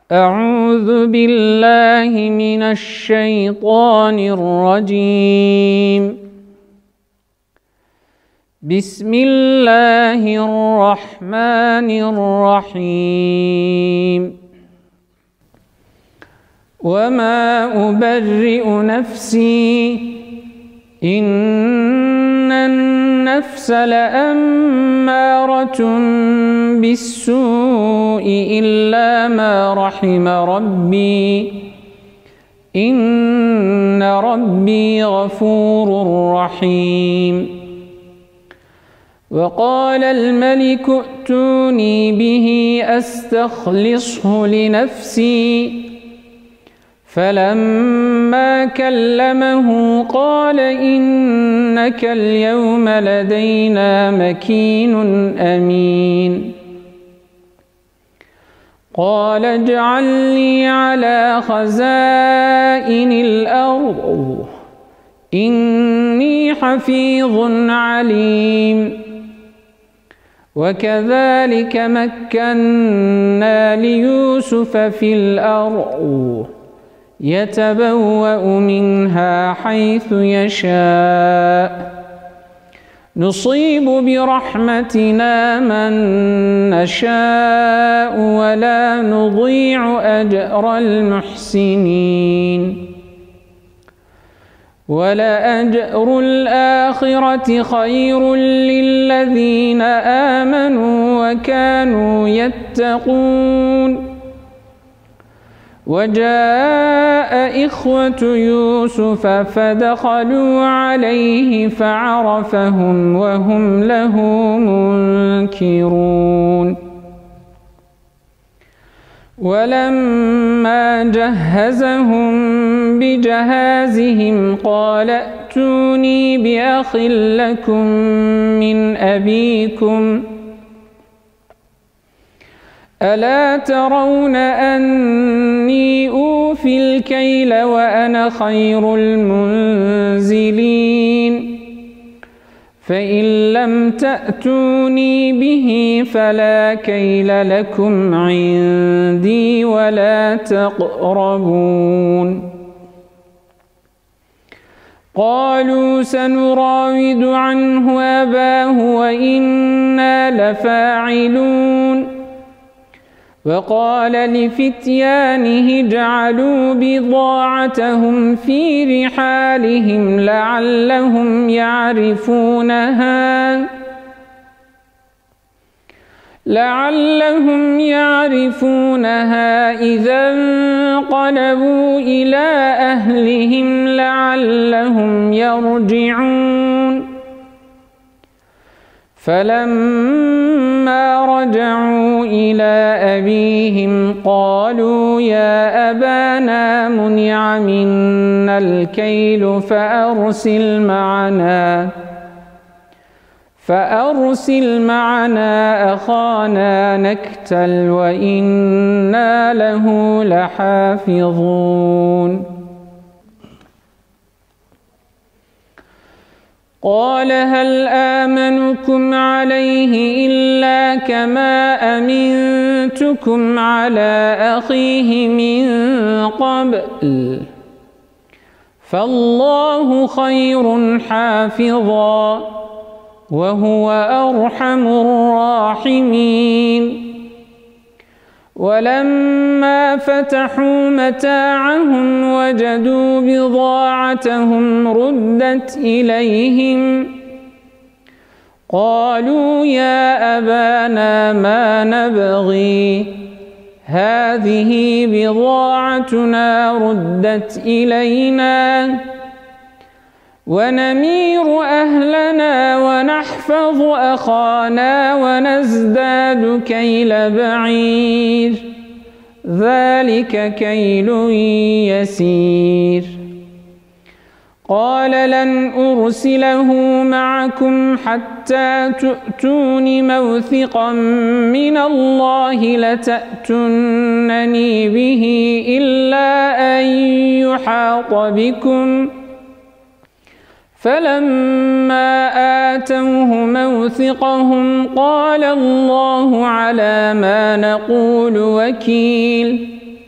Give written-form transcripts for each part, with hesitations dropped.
أعوذ بالله من الشيطان الرجيم. بسم الله الرحمن الرحيم. وما أبرئ نفسي إن النفس لأمارة بالسوء إلا ما رحم ربي إن ربي غفور رحيم. وقال الملك ائتوني به أستخلصه لنفسي فلما كلمه قال إنك اليوم لدينا مكين أمين. قال اجعلني على خزائن الأرض إني حفيظ عليم. وكذلك مكنا ليوسف في الأرض يتبوأ منها حيث يشاء نصيب برحمتنا من نشاء ولا نضيع أجر المحسنين. ولأجر الآخرة خير للذين آمنوا وكانوا يتقون. وجاء إخوة يوسف فدخلوا عليه فعرفهم وهم له منكرون. ولما جهزهم بجهازهم قال ائتوني بأخ لكم من أبيكم ألا ترون أني أوفي الكيل وأنا خير المنزلين. فإن لم تأتوني به فلا كيل لكم عندي ولا تقربون. قالوا سنراود عنه أباه وإنا لفاعلون. وقال لفتيانه اجعلوا بضاعتهم في رحالهم لعلهم يعرفونها إذا انقلبوا إلى أهلهم لعلهم يرجعون. فلما رجعوا إلى أبيهم قالوا يا أبانا منع منا الكيل فأرسل معنا أخانا نكتل وإنا له لحافظون. قال هل آمنكم عليه إلا كما أمنتكم على أخيه من قبل فالله خير حافظا وهو أرحم الراحمين. ولما فتحوا متاعهم وجدوا بضاعتهم ردت إليهم قالوا يا أبانا ما نبغي هذه بضاعتنا ردت إلينا ونمير أهلنا ونحفظ أخانا ونزداد كيل بعير ذلك كيل يسير. قال لن أرسله معكم حتى تؤتون موثقا من الله لتأتونني به إلا أن يحاط بكم فلما آتوه موثقهم قال الله على ما نقول وكيل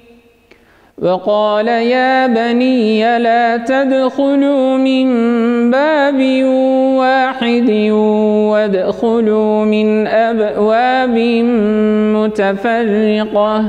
وقال يا بني لا تدخلوا من باب واحد وادخلوا من أبواب متفرقة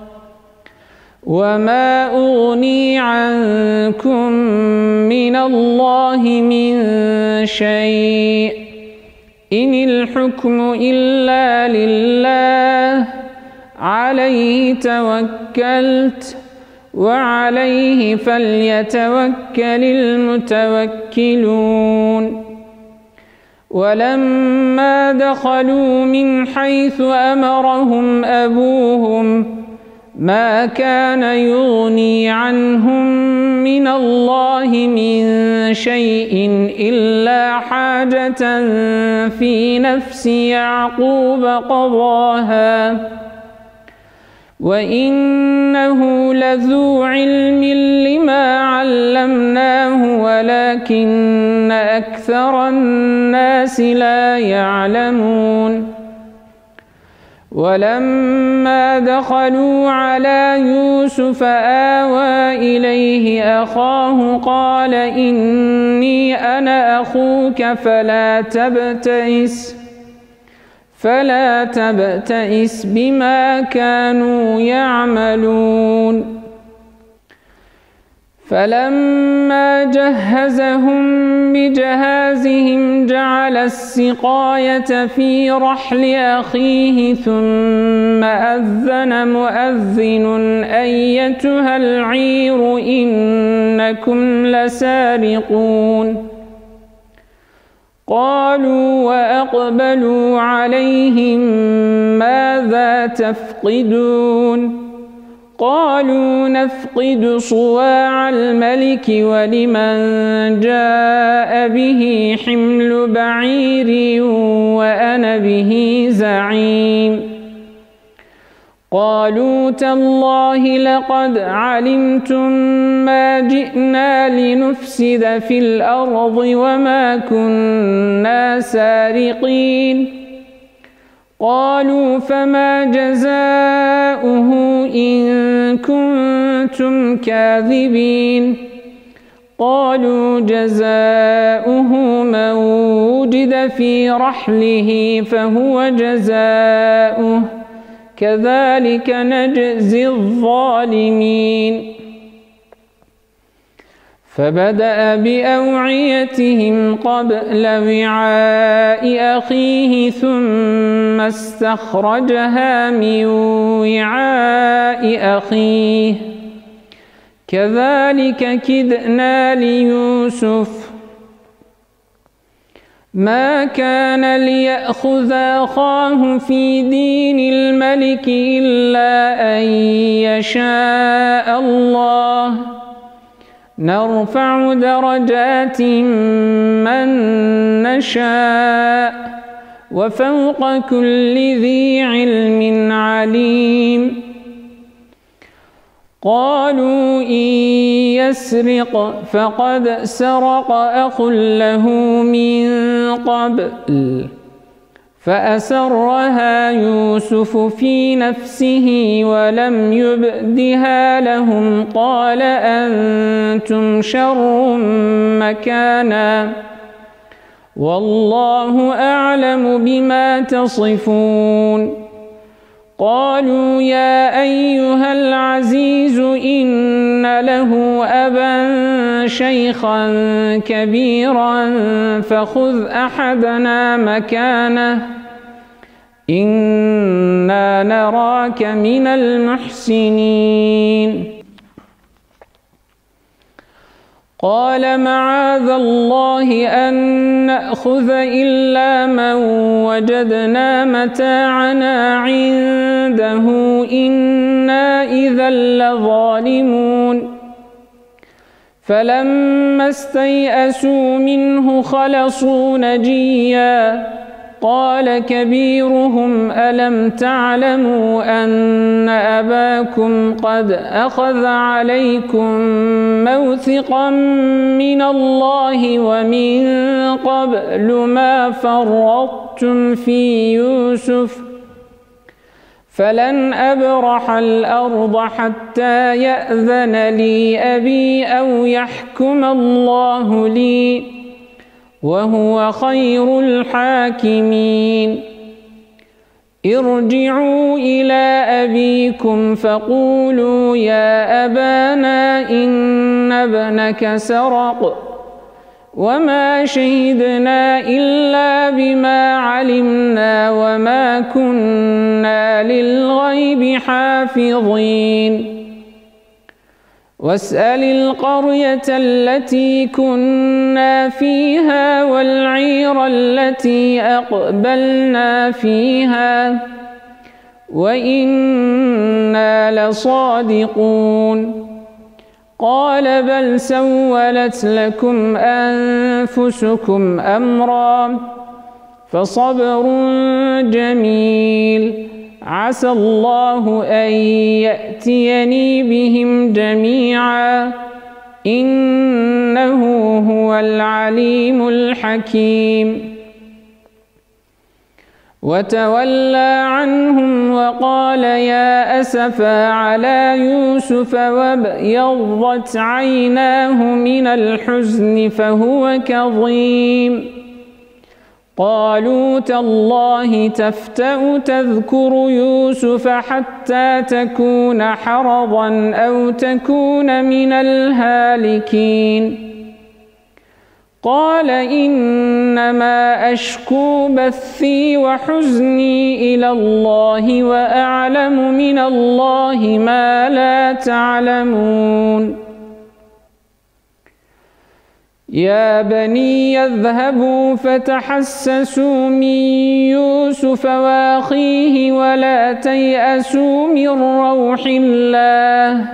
وما أغني عنكم من الله من شيء إن الحكم إلا لله عليه توكلت وعليه فليتوكل المتوكلون ولما دخلوا من حيث أمرهم أبوهم ما كان يغني عنهم من الله من شيء إلا حاجة في نفس يعقوب قضاها وإنه لذو علم لما علمناه ولكن أكثر الناس لا يعلمون ولما دخلوا على يوسف آوى إليه أخاه قال إني أنا أخوك فلا تبتئس بما كانوا يعملون فلما جهزهم بجهازهم جعل السقاية في رحل أخيه ثم أذن مؤذن أيتها العير إنكم لسارقون قالوا وأقبلوا عليهم ماذا تفقدون قالوا نفقد صواع الملك ولمن جاء به حمل بعير وأنا به زعيم قالوا تالله لقد علمتم ما جئنا لنفسد في الأرض وما كنا سارقين قالوا فما جزاؤه إن كنتم كاذبين قالوا جزاؤه من وجد في رحله فهو جزاؤه كذلك نجزي الظالمين فبدأ بأوعيتهم قبل وعاء أخيه ثم استخرجها من وعاء أخيه كذلك كدنا ليوسف ما كان ليأخذ أخاه في دين الملك إلا أن يشاء الله نرفع درجات من نشاء وفوق كل ذي علم عليم قالوا إن يسرق فقد سرق أخ له من قبل فأسرها يوسف في نفسه ولم يبدها لهم قال أنتم شر مكانا والله أعلم بما تصفون قالوا يا أيها العزيز إن له أبا شيخا كبيرا فخذ أحدنا مكانه إنا نراك من المحسنين قال معاذ الله أن نأخذ إلا من وجدنا متاعنا عنده إنا إذا لظالمون فلما استيئسوا منه خلصوا نجيا قال كبيرهم ألم تعلموا أن أباكم قد أخذ عليكم موثقا من الله ومن قبل ما فرطتم في يوسف فلن أبرح الأرض حتى يأذن لي أبي أو يحكم الله لي وهو خير الحاكمين ارجعوا إلى أبيكم فقولوا يا أبانا إن ابنك سرق وما شهدنا إلا بما علمنا وما كنا للغيب حافظين واسأل القرية التي كنا فيها والعير التي أقبلنا فيها وإنا لصادقون قال بل سولت لكم أنفسكم أمرا فصبر جميل عسى الله أن يأتيني بهم جميعا إنه هو العليم الحكيم وتولى عنهم وقال يا أسفا على يوسف وابيضت عيناه من الحزن فهو كظيم قالوا تالله تفتأ تذكر يوسف حتى تكون حرضا أو تكون من الهالكين قال إنما أشكو بثي وحزني إلى الله وأعلم من الله ما لا تعلمون يا بني يذهبوا فتحسسوا من يوسف وأخيه ولا تيأسوا من روح الله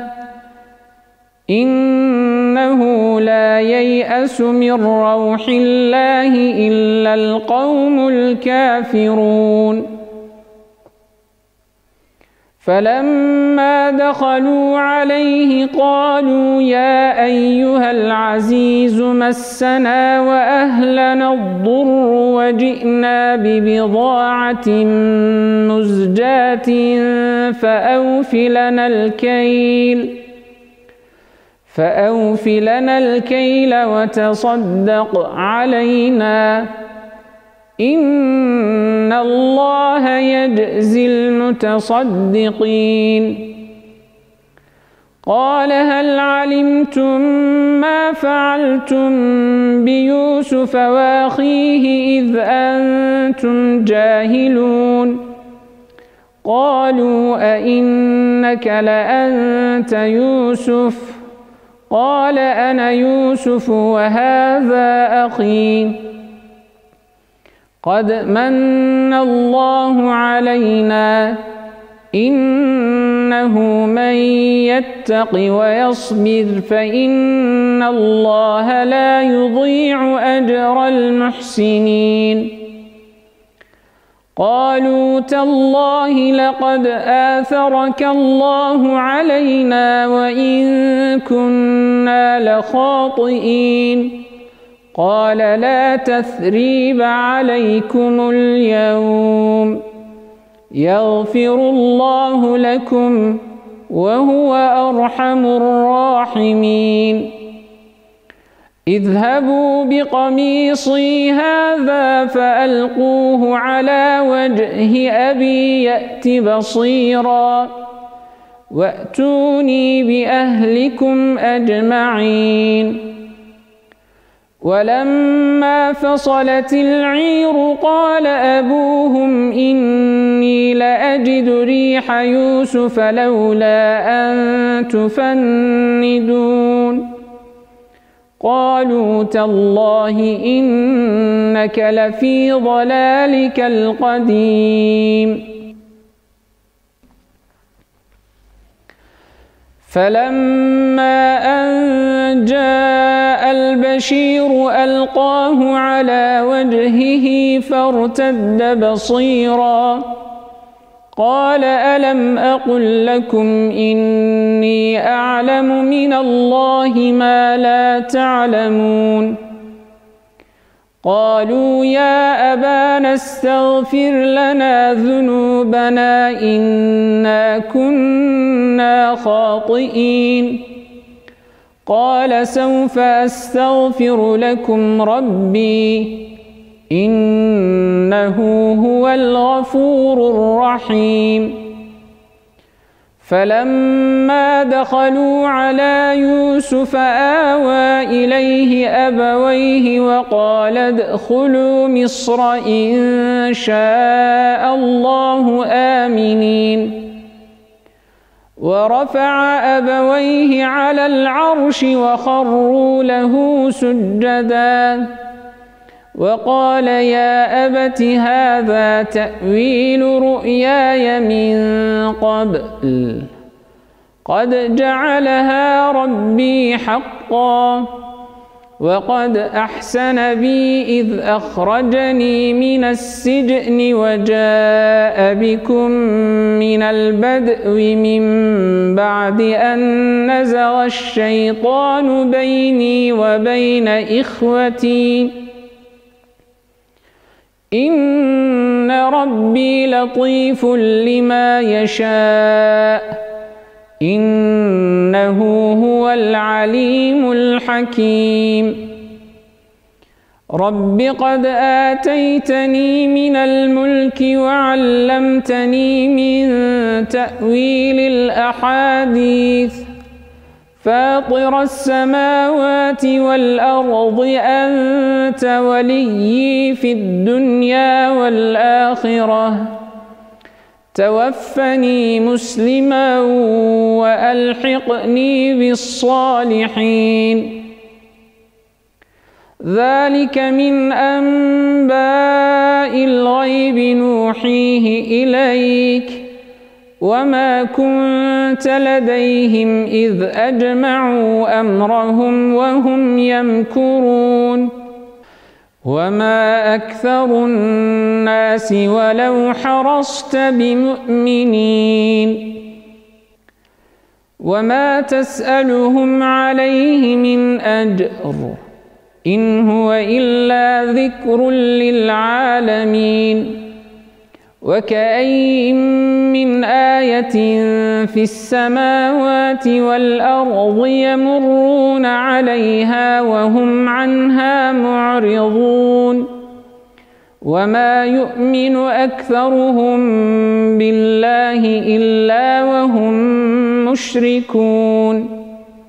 إنه لا ييأس من روح الله إلا القوم الكافرون فلما دخلوا عليه قالوا يا أيها العزيز مسنا وأهلنا الضر وجئنا ببضاعة مزجاة فأوف لنا الكيل وتصدق علينا إن الله يجزي المتصدقين قال هل علمتم ما فعلتم بيوسف وأخيه إذ أنتم جاهلون قالوا أئنك لأنت يوسف قال أنا يوسف وهذا أخي قد من الله علينا إنه من يتق ويصبر فإن الله لا يضيع أجر المحسنين قالوا تالله لقد آثرك الله علينا وإن كنا لخاطئين قال لا تثريب عليكم اليوم يغفر الله لكم وهو أرحم الراحمين اذهبوا بقميصي هذا فألقوه على وجه أبي يأت بصيرا وأتوني بأهلكم أجمعين ولما فصلت العير قال أبوهم إني لأجد ريح يوسف لولا أن تفندون قالوا تالله إنك لفي ضلالك القديم فلما أن جاء البشير ألقاه على وجهه فارتد بصيرا قال ألم أقل لكم إني أعلم من الله ما لا تعلمون قالوا يا أبانا استغفر لنا ذنوبنا إنا كنا خاطئين قال سوف أستغفر لكم ربي إنه هو الغفور الرحيم فلما دخلوا على يوسف آوى إليه أبويه وقال ادخلوا مصر إن شاء الله آمنين ورفع أبويه على العرش وخروا له سجدا وقال يا أبت هذا تأويل رؤياي من قبل قد جعلها ربي حقا وقد أحسن بي إذ أخرجني من السجن وجاء بكم من البدو من بعد أن نزغ الشيطان بيني وبين إخوتي إن ربي لطيف لما يشاء إنه هو العليم الحكيم رب قد آتيتني من الملك وعلمتني من تأويل الأحاديث فاطر السماوات والأرض أنت وليي في الدنيا والآخرة توفني مسلما وألحقني بالصالحين ذلك من أنباء الغيب نوحيه إليك وما كنت لديهم إذ أجمعوا أمرهم وهم يمكرون وما أكثر الناس ولو حرصت بمؤمنين وما تسألهم عليه من أجر إن هو إلا ذكر للعالمين وكأين من آية في السماوات والأرض يمرون عليها وهم عنها معرضون وما يؤمن أكثرهم بالله إلا وهم مشركون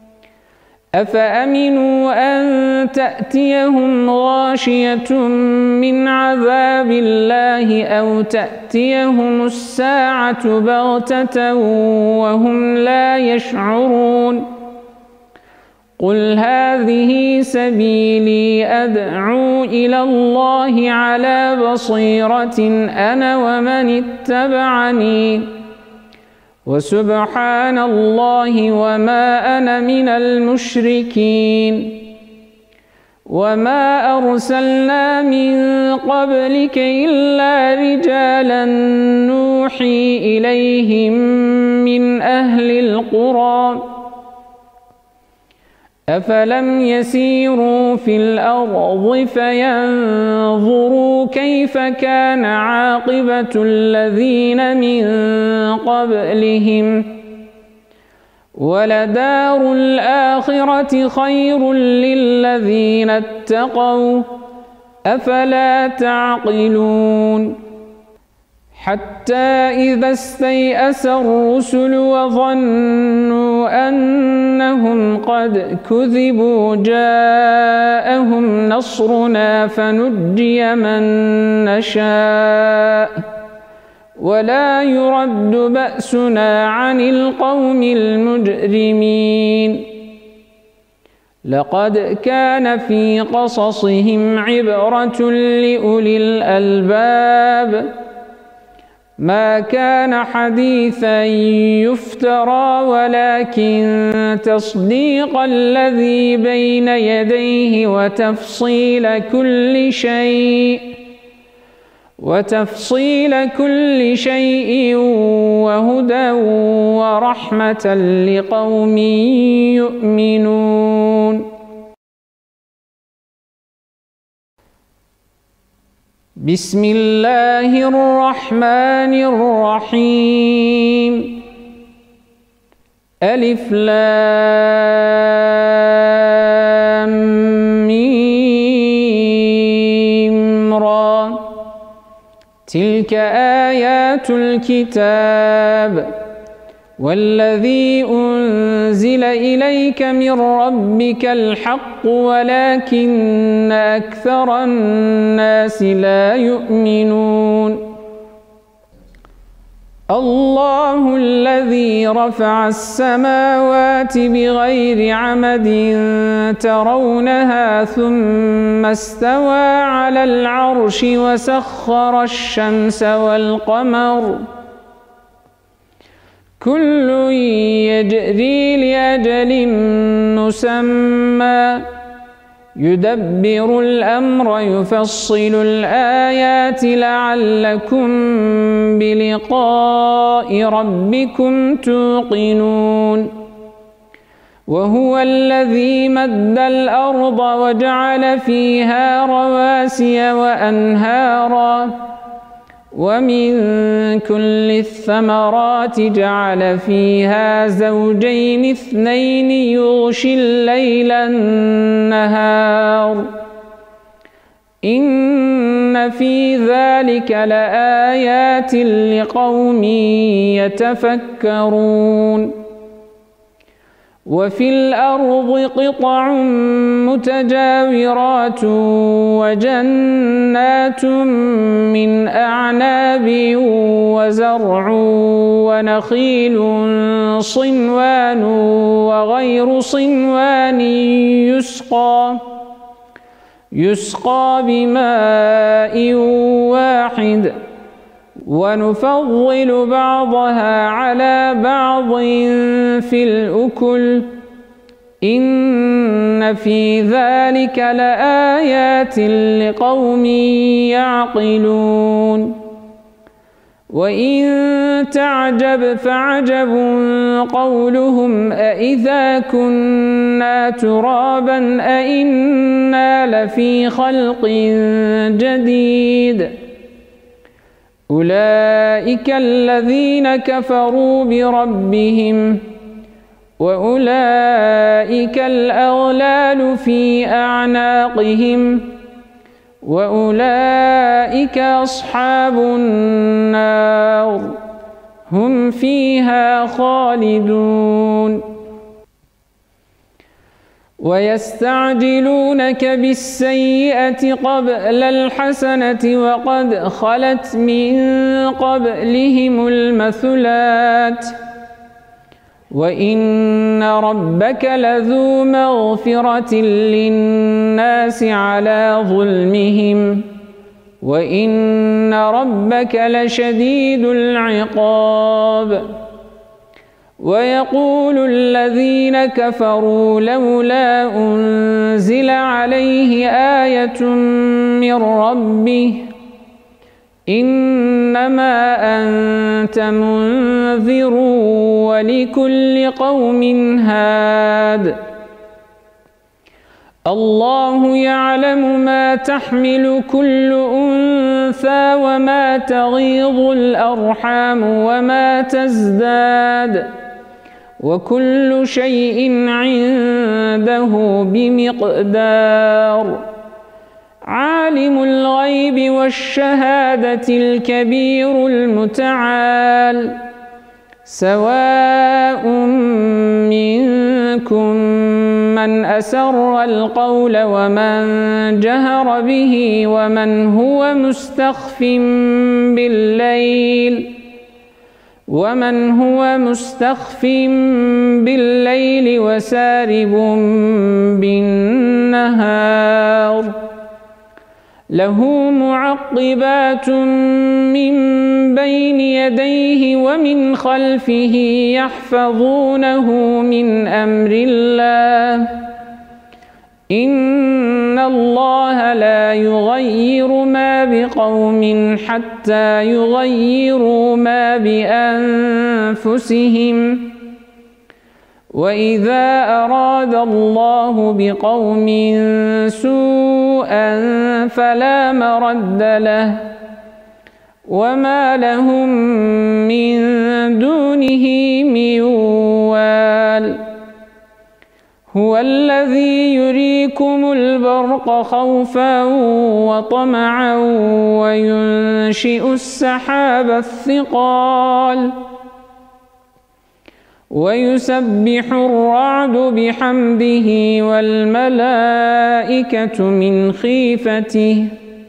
أفأمنوا أن تأتيهم غاشية من عذاب الله أو تأتيهم الساعة بغتة وهم لا يشعرون قل هذه سبيلي أدعو إلى الله على بصيرة أنا ومن اتبعني وسبحان الله وما أنا من المشركين وما أرسلنا من قبلك إلا رجالا نوحي إليهم من أهل القرى أفلم يسيروا في الأرض فينظروا كيف كان عاقبة الذين من قبلهم ولدار الآخرة خير للذين اتقوا أفلا تعقلون حتى إذا استيأس الرسل وظنوا أنهم قد كذبوا جاءهم نصرنا فنجي من نشاء ولا يرد بأسنا عن القوم المجرمين لقد كان في قصصهم عبرة لأولي الألباب ما كان حديثا يفترى ولكن تصديق الذي بين يديه وتفصيل كل شيء وهدى ورحمة لقوم يؤمنون بسم الله الرحمن الرحيم ألف لام ميم را تلك آيات الكتاب والذي أنزل إليك من ربك الحق ولكن أكثر الناس لا يؤمنون الله الذي رفع السماوات بغير عمد ترونها ثم استوى على العرش وسخر الشمس والقمر كل يجري لأجل مسمى يدبر الأمر يفصل الآيات لعلكم بلقاء ربكم توقنون وهو الذي مد الأرض وجعل فيها رواسي وأنهارا ومن كل الثمرات جعل فيها زوجين اثنين يغشي الليل النهار إن في ذلك لآيات لقوم يتفكرون وفي الأرض قطع متجاورات وجنات من أعناب وزرع ونخيل صنوان وغير صنوان يسقى بماء واحد ونفضل بعضها على بعض في الأكل إن في ذلك لآيات لقوم يعقلون وإن تعجب فعجب قولهم أإذا كنا ترابا أإنا لفي خلق جديد أولئك الذين كفروا بربهم وأولئك الأغلال في أعناقهم وأولئك أصحاب النار هم فيها خالدون ويستعجلونك بالسيئة قبل الحسنة وقد خلت من قبلهم المثلات وإن ربك لذو مغفرة للناس على ظلمهم وإن ربك لشديد العقاب ويقول الذين كفروا لولا أنزل عليه آية من ربه إنما أنت منذر ولكل قوم هاد الله يعلم ما تحمل كل أنثى وما تغيض الأرحام وما تزداد وكل شيء عنده بمقدار عالم الغيب والشهادة الكبير المتعال سواء منكم من أسر القول ومن جهر به ومن هو مستخف بالليل وسارب بالنهار له معقبات من بين يديه ومن خلفه يحفظونه من أمر الله إن الله لا يغير ما بقوم حتى يغيروا ما بأنفسهم وإذا أراد الله بقوم سوءا فلا مرد له وما لهم من دونه من وال هو الذي يريكم البرق خوفا وطمعا وينشئ السحاب الثقال ويسبح الرعد بحمده والملائكة من خيفته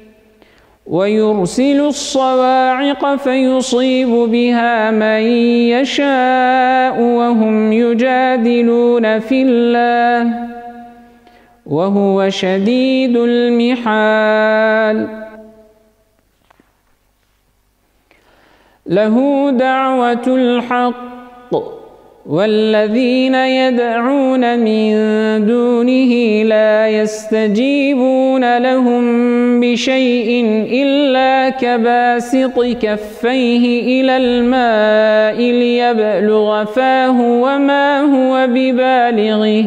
ويرسل الصواعق فيصيب بها من يشاء وهم يجادلون في الله وهو شديد المحال له دعوة الحق والذين يدعون من دونه لا يستجيبون لهم بشيء إلا كباسط كفيه إلى الماء ليبلغ فاه وما هو ببالغه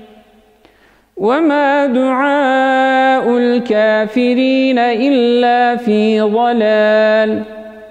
وما دعاء الكافرين إلا في ضلال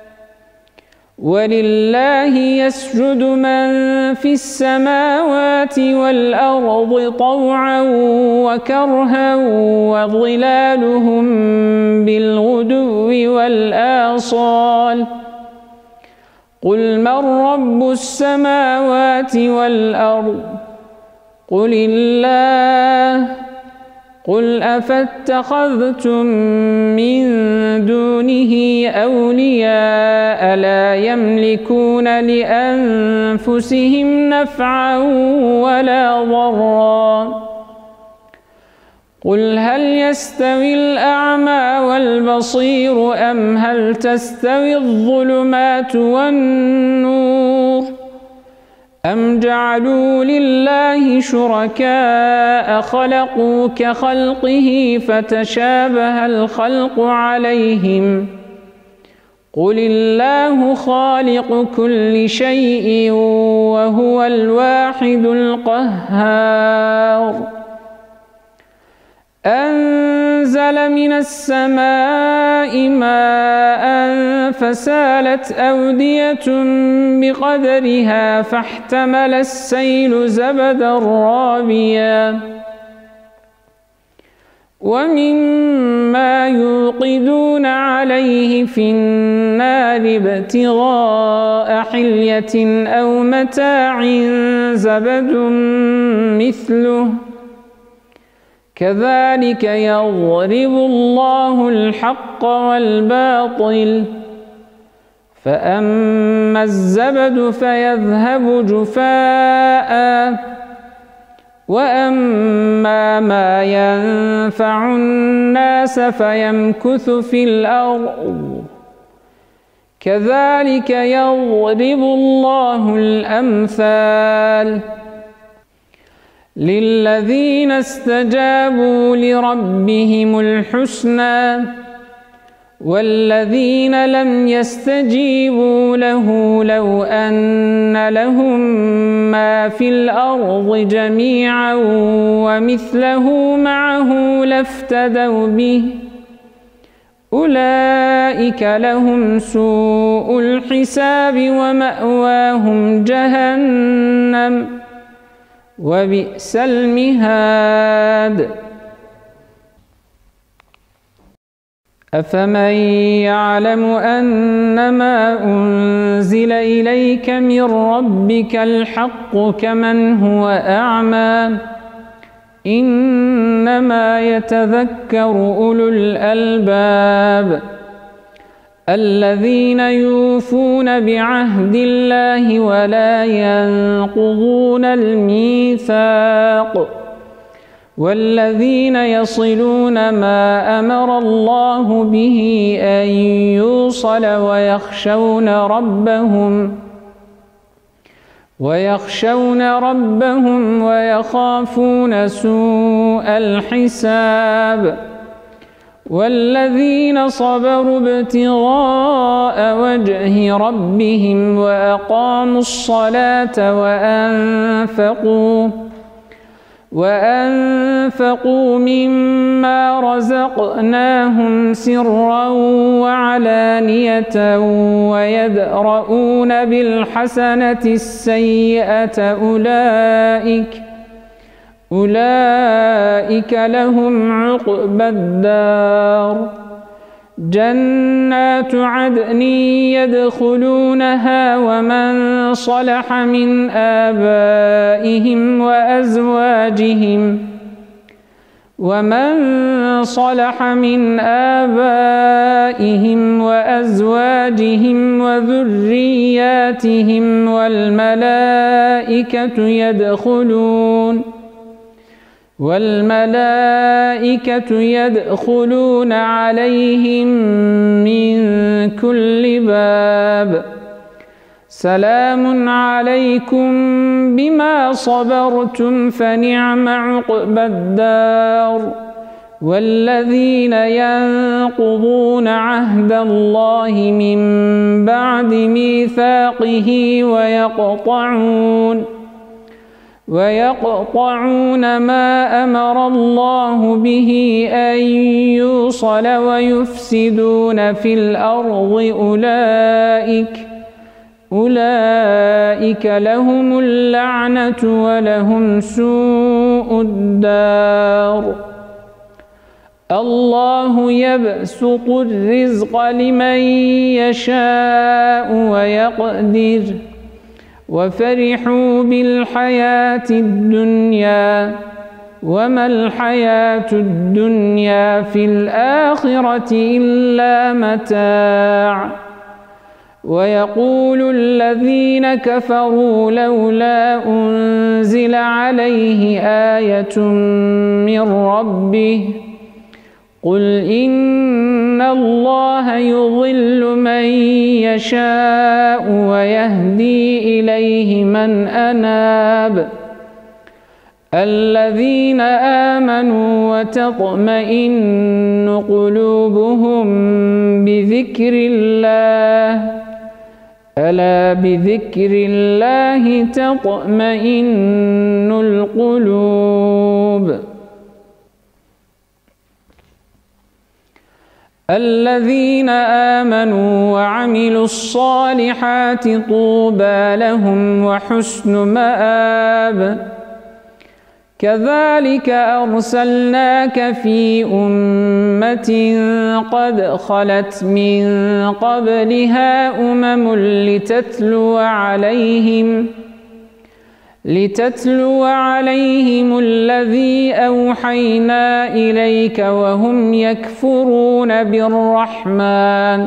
ولله يسجد من في السماوات والأرض طوعا وكرها وظلالهم بالغدو والآصال قل من رب السماوات والأرض قل الله قل أفاتخذتم من دونه أولياء لا يملكون لأنفسهم نفعا ولا ضرا قل هل يستوي الأعمى والبصير أم هل تستوي الظلمات والنور أم جعلوا لله شركاء خلقوا كخلقه فتشابه الخلق عليهم قل الله خالق كل شيء وهو الواحد القهار أنزل من السماء ماء فسالت أودية بقدرها فاحتمل السيل زبدا رابيا ومما يوقدون عليه في النار ابتغاء حلية أو متاع زبد مثله كذلك يضرب الله الحق والباطل فأما الزبد فيذهب جفاء وأما ما ينفع الناس فيمكث في الأرض كذلك يضرب الله الأمثال للذين استجابوا لربهم الحسنى والذين لم يستجيبوا له لو أن لهم ما في الأرض جميعا ومثله معه لافتدوا به أولئك لهم سوء الحساب ومأواهم جهنم وبئس المهاد أفمن يعلم أنما أنزل إليك من ربك الحق كمن هو أعمى إنما يتذكر أولو الألباب الذين يوفون بعهد الله ولا ينقضون الميثاق والذين يصلون ما أمر الله به أن يوصل ويخشون ربهم ويخافون سوء الحساب والذين صبروا ابتغاء وجه ربهم وأقاموا الصلاة وأنفقوا مما رزقناهم سرا وعلانية ويدرؤون بالحسنة السيئة أولئك لهم عقبى الدار جنات عدن يدخلونها ومن صلح من آبائهم وأزواجهم وذرياتهم والملائكة يدخلون عليهم من كل باب سلام عليكم بما صبرتم فنعم عقبى الدار والذين ينقضون عهد الله من بعد ميثاقه ويقطعون ما أمر الله به أن يوصل ويفسدون في الأرض أولئك لهم اللعنة ولهم سوء الدار الله يبسط الرزق لمن يشاء ويقدر وفرحوا بالحياة الدنيا وما الحياة الدنيا في الآخرة إلا متاع ويقول الذين كفروا لولا أنزل عليه آية من ربه قل إن الله يضل من يشاء ويهدي إليه من أناب الذين آمنوا وتطمئن قلوبهم بذكر الله ألا بذكر الله تطمئن القلوب الذين آمنوا وعملوا الصالحات طوبى لهم وحسن مآب كذلك أرسلناك في أمة قد خلت من قبلها لتتلو عليهم الذي أوحينا إليك وهم يكفرون بالرحمن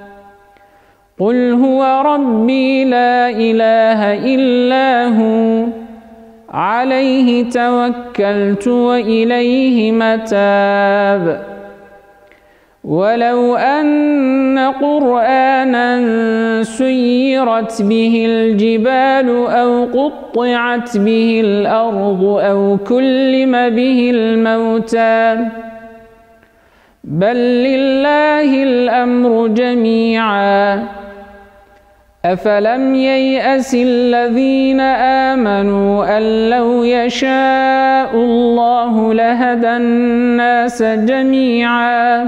قل هو ربي لا إله إلا هو عليه توكلت وإليه متاب ولو أن قرآنا سيرت به الجبال أو قطعت به الأرض أو كلم به الموتى بل لله الأمر جميعا أفلم ييأس الذين آمنوا أن لو يشاء الله لهدى الناس جميعا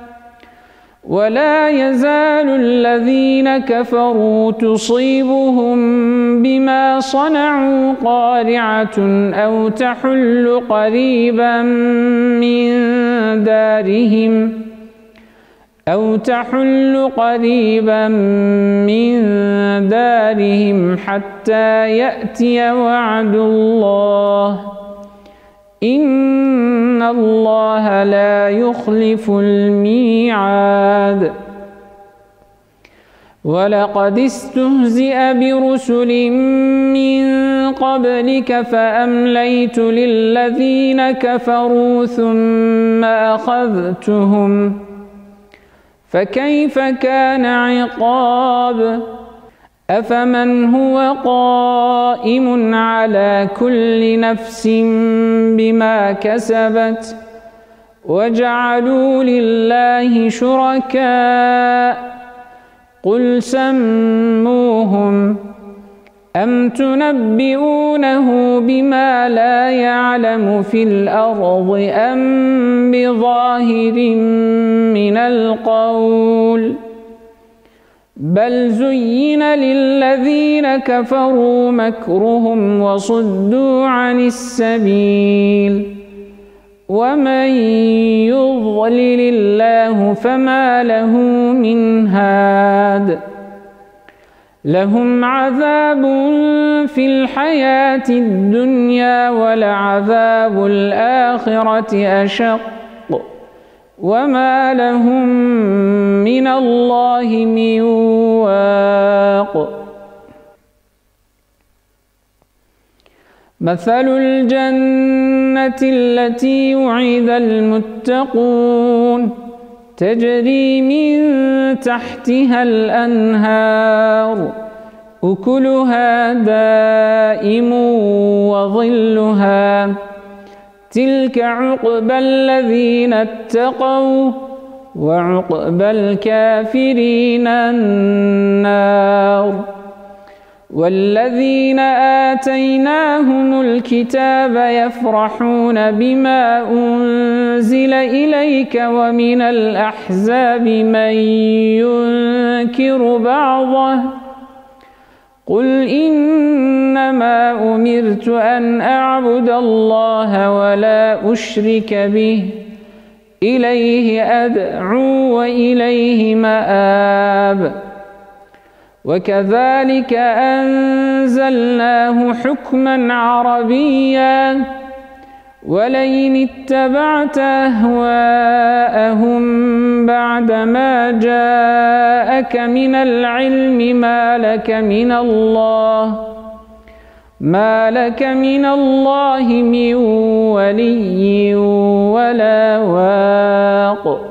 ولا يزال الذين كفروا تصيبهم بما صنعوا قارعة أو تحل قريبا من دارهم حتى يأتي وعد الله إن الله لا يخلف الميعاد ولقد استهزئ برسل من قبلك فأمليت للذين كفروا ثم أخذتهم فكيف كان عقاب أفمن هو قائم على كل نفس بما كسبت وجعلوا لله شركاء قل سموهم أم تنبئونه بما لا يعلم في الأرض أم بظاهر من القول بل زين للذين كفروا مكرهم وصدوا عن السبيل ومن يضلل الله فما له من هاد لهم عذاب في الحياة الدنيا ولعذاب الآخرة أشق وما لهم من الله من واق مثل الجنة التي وعد المتقون تجري من تحتها الأنهار أكلها دائم وظلها تلك عقبى الذين اتقوا وعقبى الكافرين النار والذين آتيناهم الكتاب يفرحون بما أنزل إليك ومن الأحزاب من ينكر بعضه قل إنما أمرت أن أعبد الله ولا أشرك به إليه أدعو وإليه مآب وكذلك أنزلناه حكما عربيا ولئن اتبعت أهواءهم بعدما جاءك من العلم ما لك من الله من ولي ولا واق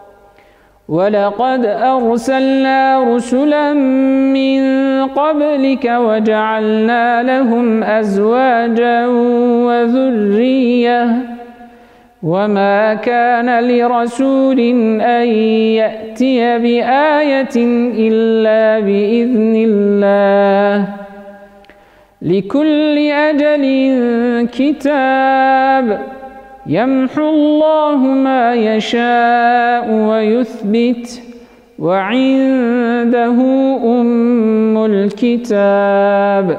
ولقد أرسلنا رسلا من قبلك وجعلنا لهم أزواجا وذرية وما كان لرسول أن يأتي بآية إلا بإذن الله لكل أجل كتاب يمحو الله ما يشاء ويثبت وعنده أم الكتاب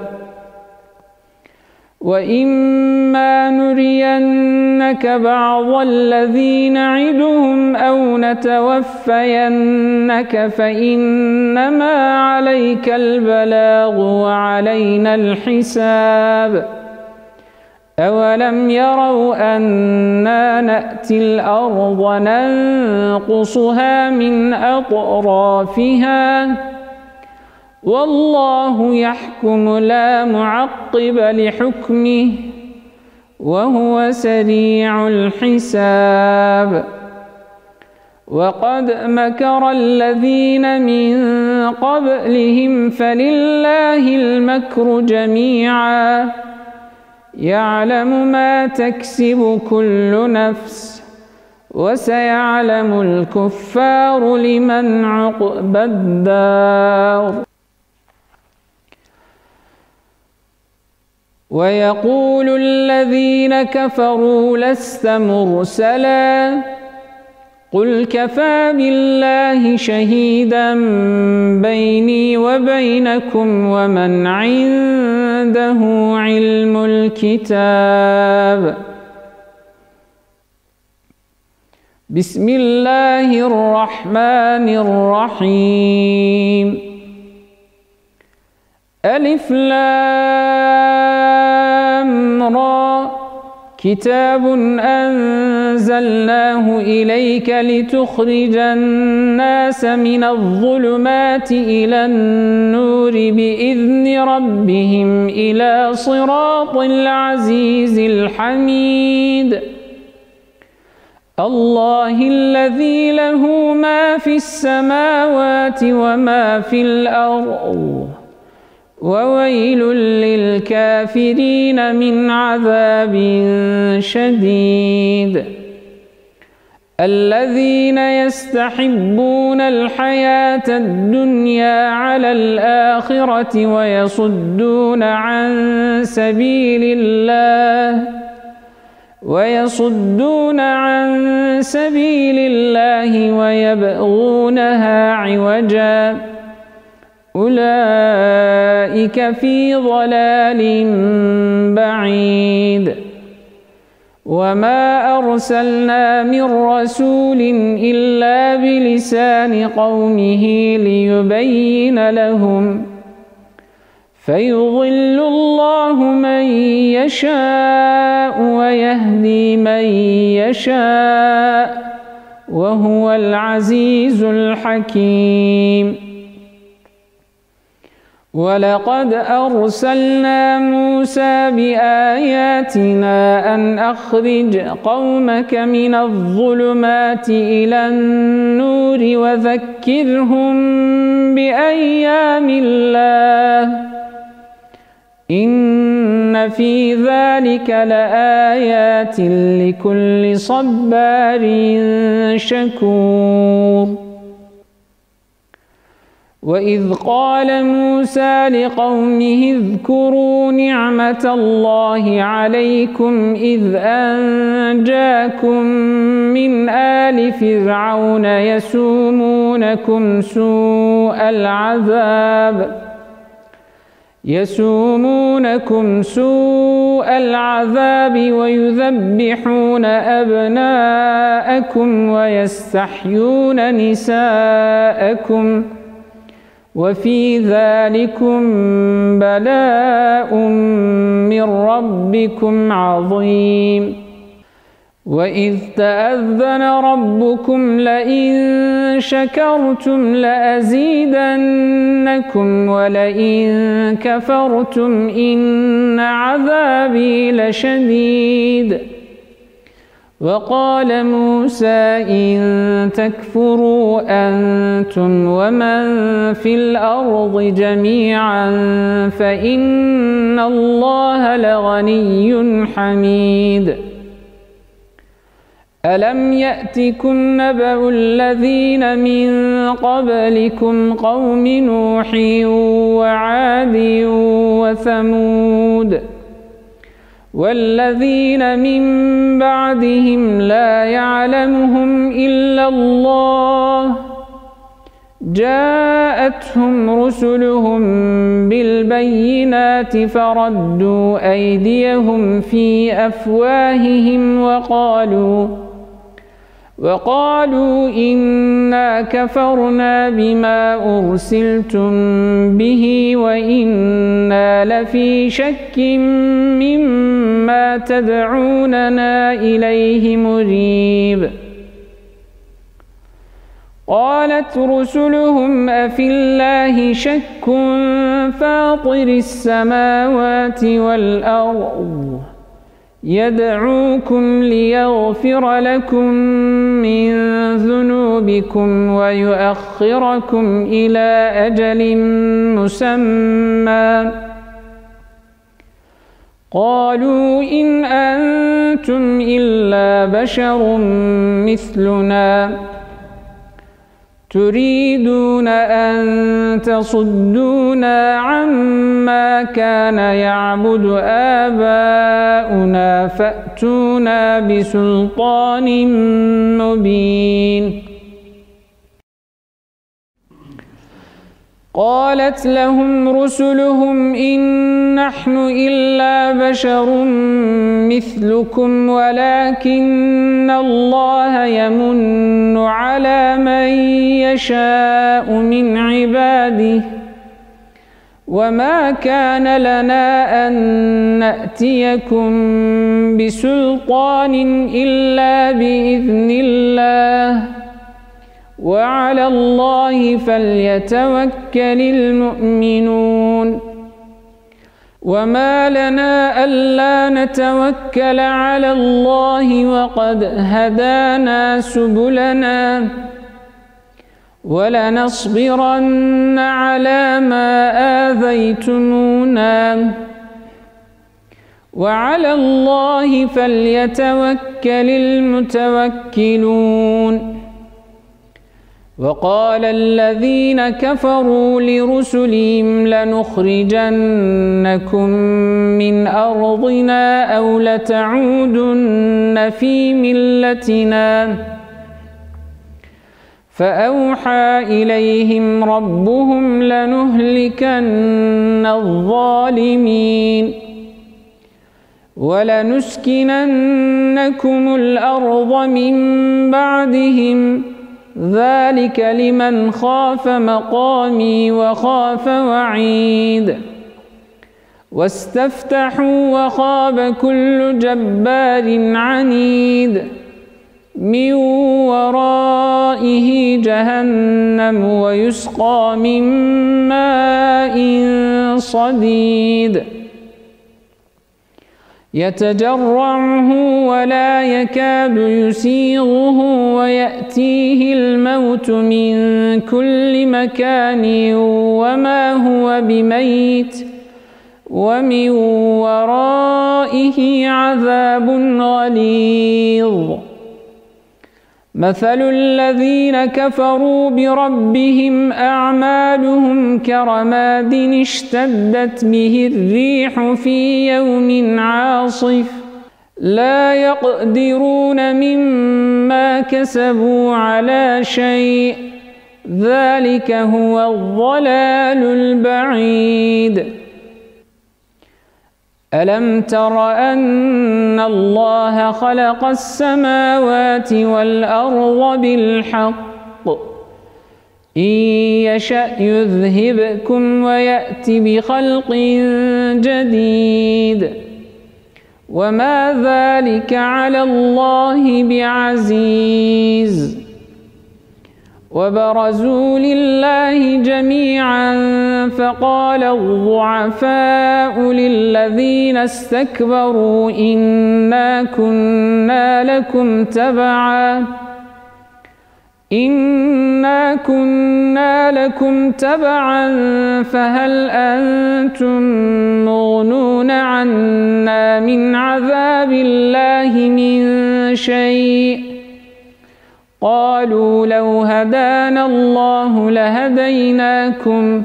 وإما نرينك بعض الذي نعدهم أو نتوفينك فإنما عليك البلاغ وعلينا الحساب أولم يروا أنا نأتي الأرض ننقصها من أطرافها والله يحكم لا معقب لحكمه وهو سريع الحساب وقد مكر الذين من قبلهم فلله المكر جميعا يعلم ما تكسب كل نفس وسيعلم الكفار لمن عقبى الدار ويقول الذين كفروا لست مرسلا قل كفى بالله شهيدا بيني وبينكم ومن عنده علم الكتاب بسم الله الرحمن الرحيم ألف لام را كتاب أنزلناه إليك لتخرج الناس من الظلمات إلى النور بإذن ربهم إلى صراط العزيز الحميد الله الذي له ما في السماوات وما في الأرض وويل للكافرين من عذاب شديد الذين يستحبون الحياة الدنيا على الآخرة ويصدون عن سبيل الله ويبغونها عوجا أولئك في ضلال بعيد وما أرسلنا من رسول إلا بلسان قومه ليبين لهم فيضل الله من يشاء ويهدي من يشاء وهو العزيز الحكيم ولقد أرسلنا موسى بآياتنا أن أخرج قومك من الظلمات إلى النور وذكرهم بأيام الله إن في ذلك لآيات لكل صبار شكور وإذ قال موسى لقومه اذكروا نعمة الله عليكم إذ أنجاكم من آل فرعون يسومونكم سوء العذاب ويذبحون أبناءكم ويستحيون نساءكم وفي ذلكم بلاء من ربكم عظيم وإذ تأذن ربكم لئن شكرتم لأزيدنكم ولئن كفرتم إن عذابي لشديد وقال موسى إن تكفروا أنتم ومن في الأرض جميعا فإن الله لغني حميد ألم يأتكم نبأ الذين من قبلكم قوم نوح وعاد وثمود والذين من بعدهم لا يعلمهم إلا الله جاءتهم رسلهم بالبينات فردوا أيديهم في أفواههم وقالوا إنا كفرنا بما أرسلتم به وإنا لفي شك مما تدعوننا إليه مريب قالت رسلهم أفي الله شك فاطر السماوات والأرض يدعوكم ليغفر لكم من ذنوبكم ويؤخركم إلى أجل مسمى قالوا إن أنتم إلا بشر مثلنا تريدون أن تصدونا عما كان يعبد آباؤنا فأتونا بسلطان مبين قالت لهم رسلهم إن نحن إلا بشر مثلكم ولكن الله يمن على من يشاء من عباده وما كان لنا أن نأتيكم بسلطان إلا بإذن الله وعلى الله فليتوكل المؤمنون وما لنا ألا نتوكل على الله وقد هدانا سبلنا ولنصبرن على ما آذيتمونا وعلى الله فليتوكل المتوكلون. وقال الذين كفروا لرسلهم لنخرجنكم من أرضنا أو لتعودن في ملتنا فأوحى إليهم ربهم لنهلكن الظالمين ولنسكننكم الأرض من بعدهم ذلك لمن خاف مقامي وخاف وعيد. واستفتحوا وخاب كل جبار عنيد من ورائه جهنم ويسقى من ماء صديد يتجرعه ولا يكاد يسيغه ويأتيه الموت من كل مكان وما هو بميت ومن ورائه عذاب غليظ. مثل الذين كفروا بربهم أعمالهم كرماد اشتدت به الريح في يوم عاصف لا يقدرون مما كسبوا على شيء ذلك هو الضلال البعيد. ألم تر أن الله خلق السماوات والأرض بالحق إن يشأ يذهبكم ويأت بخلق جديد وما ذلك على الله بعزيز. وبرزوا لله جميعا فقال الضعفاء للذين استكبروا إنا كنا لكم تبعا فهل أنتم مغنون عنا من عذاب الله من شيء قالوا لو هدانا الله لهديناكم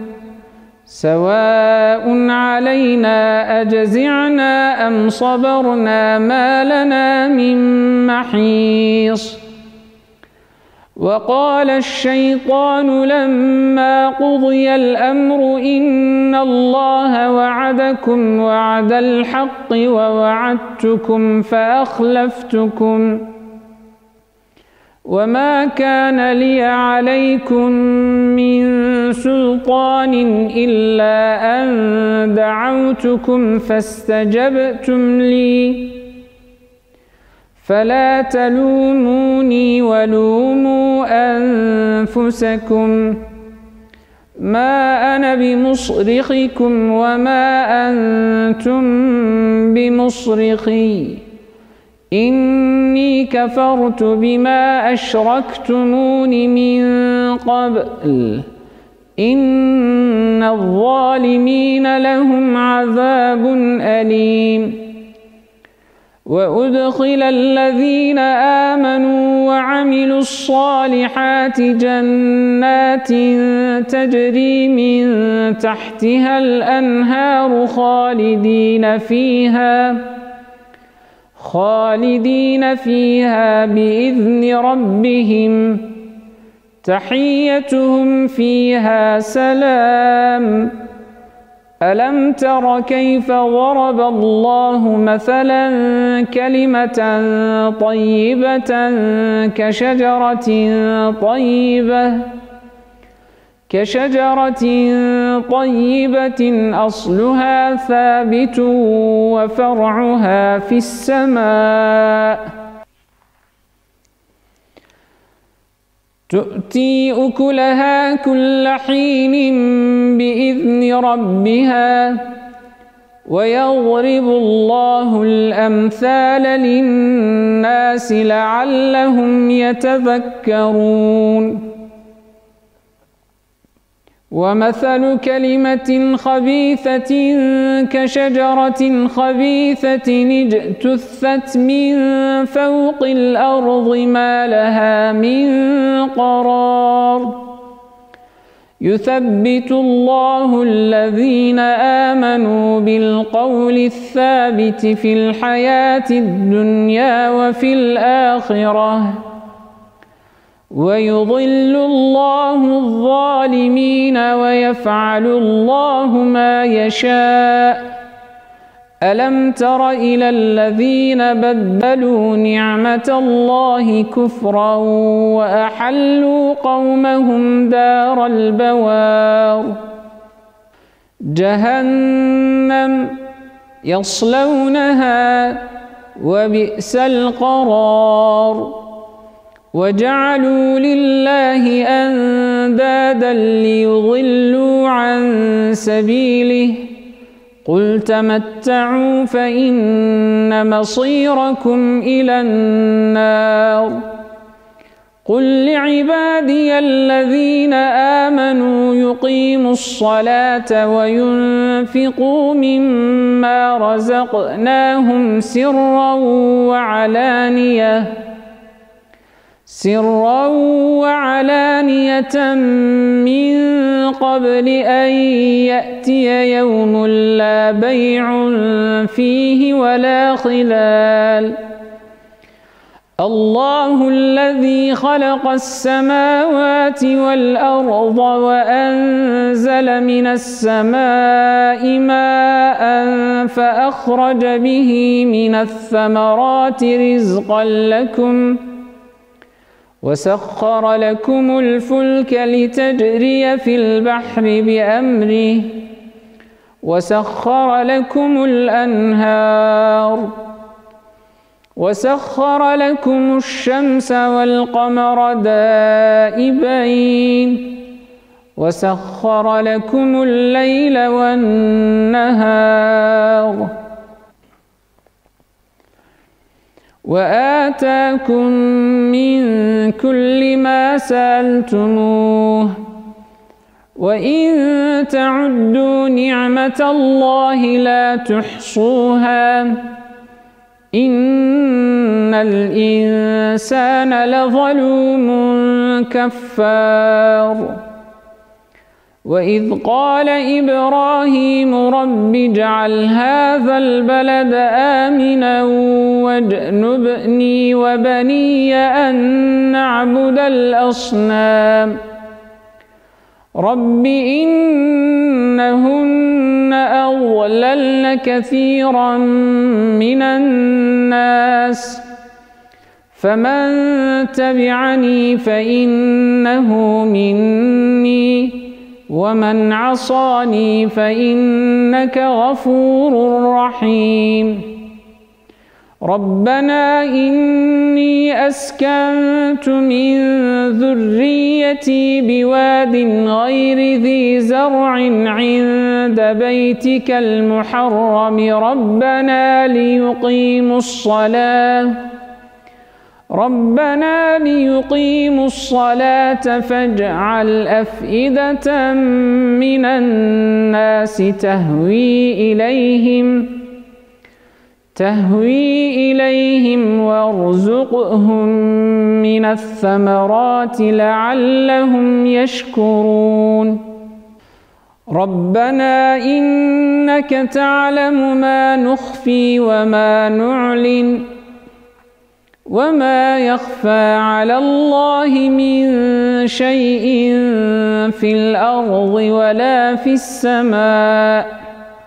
سواء علينا أجزعنا أم صبرنا ما لنا من محيص. وقال الشيطان لما قضي الأمر إن الله وعدكم وعد الحق ووعدتكم فأخلفتكم وما كان لي عليكم من سلطان إلا أن دعوتكم فاستجبتم لي فلا تلوموني ولوموا أنفسكم ما أنا بمصرخكم وما أنتم بمصرخي إني كفرت بما أشركتمون من قبل إن الظالمين لهم عذاب أليم. وأدخل الذين آمنوا وعملوا الصالحات جنات تجري من تحتها الأنهار خالدين فيها بإذن ربهم تحيتهم فيها سلام. ألم تر كيف ضرب الله مثلا كلمة طيبة كشجرة طيبة أصلها ثابت وفرعها في السماء تؤتي أكلها كل حين بإذن ربها ويضرب الله الأمثال للناس لعلهم يتذكرون. ومثل كلمة خبيثة كشجرة خبيثة اجتثت من فوق الأرض ما لها من قرار يثبت الله الذين آمنوا بالقول الثابت في الحياة الدنيا وفي الآخرة ويضل الله الظالمين ويفعل الله ما يشاء ألم تر إلى الذين بدلوا نعمة الله كفرا وأحلوا قومهم دار البوار جهنم يصلونها وبئس القرار وجعلوا لله أندادا ليضلوا عن سبيله قل تمتعوا فإن مصيركم إلى النار قل لعبادي الذين آمنوا يقيموا الصلاة وينفقوا مما رزقناهم سرا وعلانية من قبل أن يأتي يوم لا بيع فيه ولا خلال الله الذي خلق السماوات والأرض وأنزل من السماء ماء فأخرج به من الثمرات رزقا لكم وسخر لكم الفلك لتجري في البحر بأمره وسخر لكم الأنهار وسخر لكم الشمس والقمر دائبين وسخر لكم الليل والنهار وآتاكم من كل ما سألتموه وإن تعدوا نعمة الله لا تحصوها إن الإنسان لظلوم كفار وإذ قال إبراهيم رب اجعل هذا البلد آمنا واجنبني وبني أن نعبد الأصنام رب إنهن أضللن كثيرا من الناس فمن تبعني فإنه مني ومن عصاني فإنك غفور رحيم ربنا إني أسكنت من ذريتي بواد غير ذي زرع عند بيتك المحرم ربنا ليقيموا الصلاة فاجعل أفئدة من الناس تهوي إليهم وارزقهم من الثمرات لعلهم يشكرون ربنا إنك تعلم ما نخفي وما نعلن وما يخفى على الله من شيء في الأرض ولا في السماء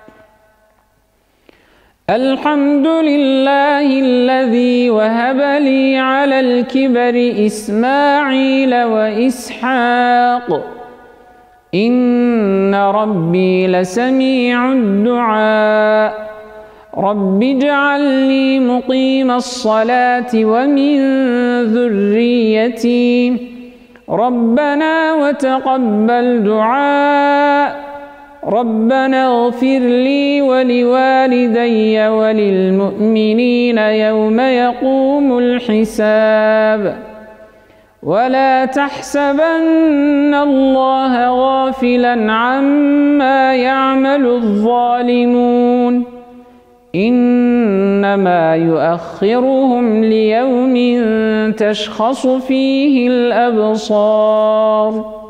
الحمد لله الذي وهب لي على الكبر إسماعيل وإسحاق إن ربي لسميع الدعاء رب اجعلني مقيم الصلاة ومن ذريتي ربنا وتقبل دعاء ربنا اغفر لي ولوالدي وللمؤمنين يوم يقوم الحساب ولا تحسبن الله غافلا عما يعمل الظالمون إنما يؤخرهم ليوم تشخص فيه الأبصار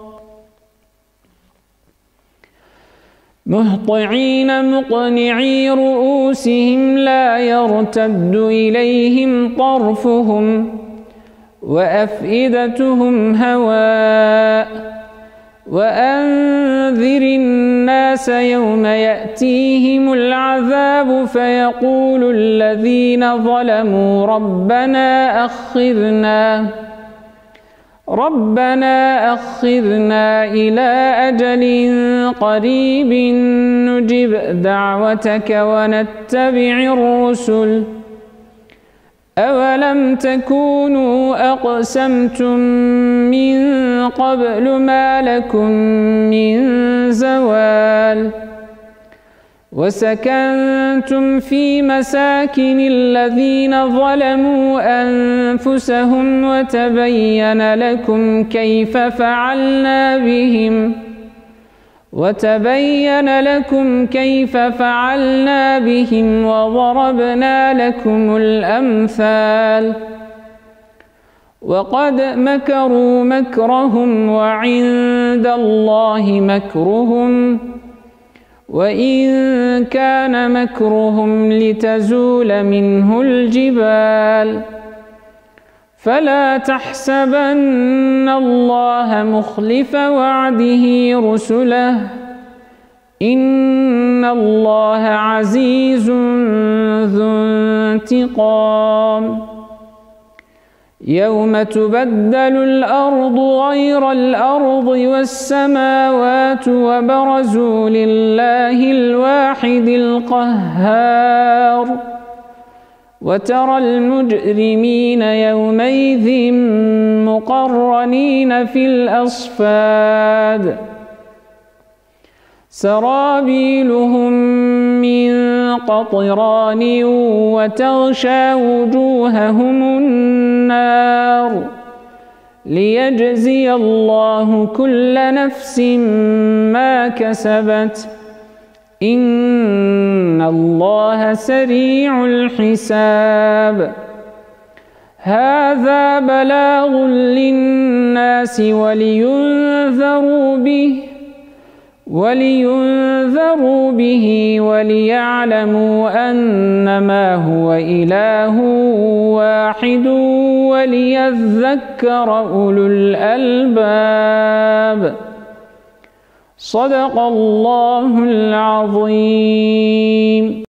مهطعين مقنعي رؤوسهم لا يرتد إليهم طرفهم وأفئدتهم هواء وأنذر الناس يوم يأتيهم العذاب فيقول الذين ظلموا ربنا أخرنا إلى أجل قريب نجب دعوتك ونتبع الرسل أولم تكونوا أقسمتم من قبل ما لكم من زوال وسكنتم في مساكن الذين ظلموا أنفسهم وتبين لكم كيف فعلنا بهم وضربنا لكم الأمثال وقد مكروا مكرهم وعند الله مكرهم وإن كان مكرهم لتزول منه الجبال فلا تحسبن الله مخلف وعده رسله إن الله عزيز ذو انتقام يوم تبدل الأرض غير الأرض والسماوات وبرزوا لله الواحد القهار وترى المجرمين يومئذ مقرنين في الأصفاد سرابيلهم من قطران وتغشى وجوههم النار ليجزي الله كل نفس ما كسبت إن الله سريع الحساب هذا بلاغ للناس ولينذروا به وليعلموا أنما هو إله واحد وليذكر أولو الألباب صدق الله العظيم.